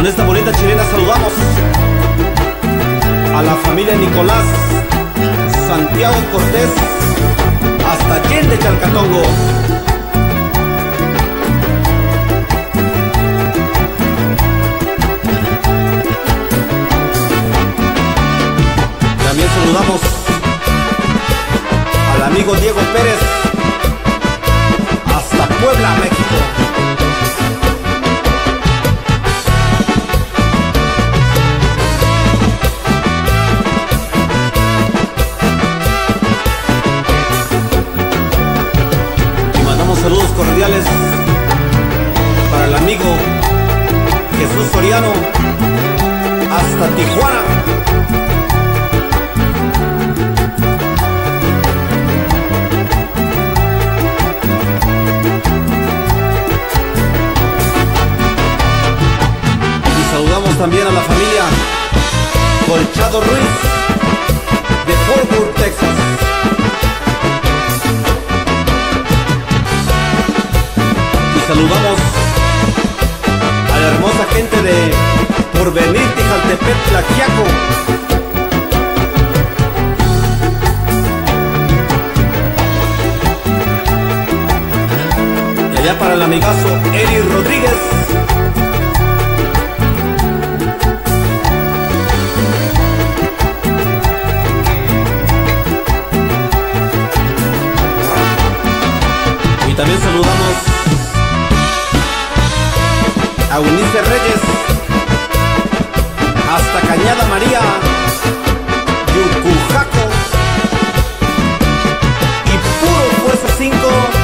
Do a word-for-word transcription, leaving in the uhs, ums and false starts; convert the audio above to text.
Con esta bonita chilena saludamos a la familia Nicolás, Santiago Cortés, hasta Allende, Chalcatongo. También saludamos al amigo Diego Pérez, hasta Puebla, México. Y mandamos saludos cordiales para el amigo Jesús Soriano, hasta Tijuana. Saludamos también a la familia Colchado Ruiz de Fort Worth, Texas. Y saludamos a la hermosa gente de Porvenir, Tijaltepec, Tlaxiaco. Y allá para el amigazo Eri Rodríguez. Y también saludamos a Eunice Reyes, hasta Cañada María, Yucujaco, y puro Fuerza cinco.